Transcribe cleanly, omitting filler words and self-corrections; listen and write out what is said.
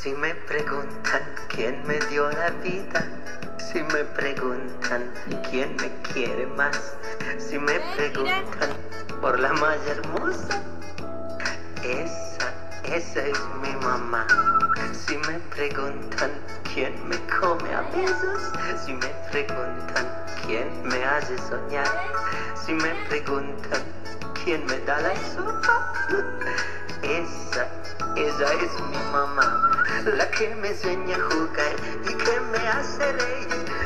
Si me preguntan quién me dio la vida, si me preguntan quién me quiere más, si me preguntan por la más hermosa, esa es mi mamá. Si me preguntan quién me come a besos, si me preguntan quién me hace soñar, si me preguntan quién me da la sopa, esa es mi mamá, la que me enseña a jugar y que me hace reír.